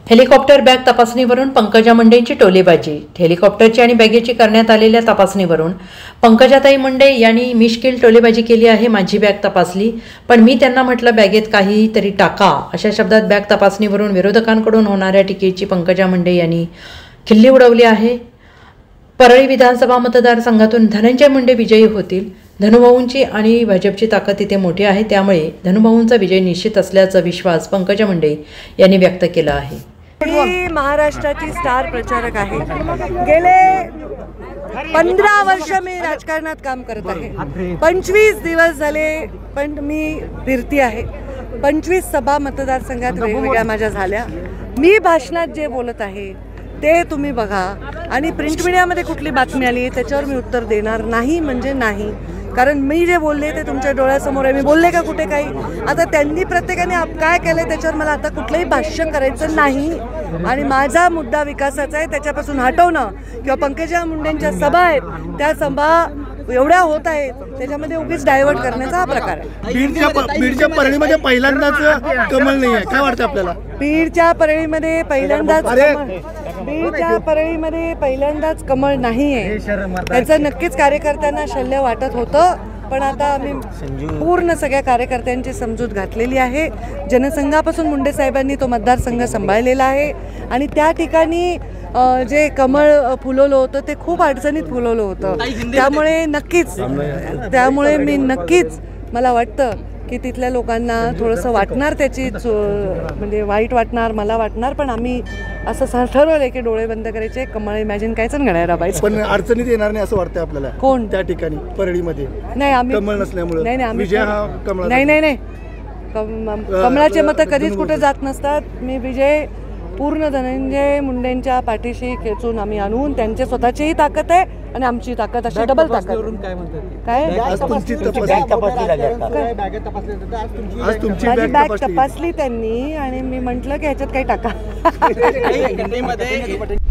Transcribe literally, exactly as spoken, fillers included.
Helicopter bag तपासणीवरून पंकजा मुंडेंची टोलेबाजी। हेलिकॉप्टरची आणि बॅगेची करण्यात आलेल्या तपासणीवरून पंकजाताई मुंडे यांनी मिश्किल टोलेबाजी केली आहे। माझी बॅग तपासली, पण मी त्यांना म्हटलं बॅगेत काहीतरी टाका, अशा शब्दात बॅग तपासणीवरून विरोधकांकडून होणाऱ्या टीकेची पंकजा मुंडे यांनी खिल्ली उडवली आहे। परळी विधानसभा मतदारसंघातून धनंजय मुंडे विजयी होतील। धनुभाऊंची आणि भाजपची ताकद तिथे मोठी आहे, त्यामुळे धनुभाऊंचा विजय निश्चित असल्याचा विश्वास पंकजा मुंडे यांनी व्यक्त केला आहे। मी महाराष्ट्राची स्टार प्रचारक आहे। गेले पंधरा वर्ष मी राजकारणात काम करत आहे। पंचवीस दिवस झाले पण मी फिरती आहे। पंचवीस सभा मतदारसंघात वेगवेगळ्या माझ्या झाल्या। मी भाषणात जे बोलत आहे ते तुम्ही बघा, आणि प्रिंट मीडियामध्ये कुठली बातमी आली त्याच्यावर मी उत्तर देणार नाही म्हणजे नाही, कारण मी जे बोलले ते तुमच्या डोळ्यासमोर आहे। मी बोलले का कुठे काही? आता त्यांनी प्रत्येकाने काय केलं त्याच्यावर मला आता कुठलंही भाष्य करायचं नाही, आणि माझा मुद्दा विकासाचा आहे, त्याच्यापासून हटवणं किंवा पंकजा मुंडेंच्या सभा आहेत त्या सभा एवढ्या होत आहेत त्याच्यामध्ये उगीच डायव्हर्ट करण्याचा हा प्रकार आहे। बीडच्या बीडच्या परळीमध्ये पहिल्यांदाच कमळ नाही आहे, काय वाटतं आपल्याला? बीडच्या परळीमध्ये पहिल्यांदाच बीडच्या परळीमध्ये पहिल्यांदाच कमळ नाही आहे, त्याचं नक्कीच कार्यकर्त्यांना शल्य वाटत होतं, पण आता आम्ही पूर्ण सगळ्या कार्यकर्त्यांची समजूत घातलेली आहे। जनसंघापासून मुंडे साहेबांनी तो मतदारसंघ सांभाळलेला आहे, आणि त्या ठिकाणी जे कमळ फुलवलं होतं ते खूप अडचणीत फुलवलं होतं, त्यामुळे नक्कीच त्यामुळे मी नक्कीच मला वाटतं की तिथल्या लोकांना थोडंसं वाटणार, त्याची म्हणजे वाईट वाटणार, मला वाटणार, पण आम्ही असं ठरवलंय की डोळे बंद करायचे, कमळ इमॅजिन करायचं आणि घड्याळ दाबायचं। पण अडचणीत येणार नाही असं वाटतं आपल्याला? कोण त्या ठिकाणी परळीमध्ये? नाही, आम्ही कमळ नसल्यामुळे नाही नाही विजय हा कमळ नाही नाही नाही कमळाचे मतं कधीच कुठे जात नसतात। मी विजय पूर्ण धनंजय मुंडेंच्या पाठीशी खेचून आम्ही आणून, त्यांची स्वतःचीही ताकद आहे आणि आमची ताकद अशी डबल ताकद। काय माझी बॅग तपासली त्यांनी आणि मी म्हटलं की ह्याच्यात काही टाका।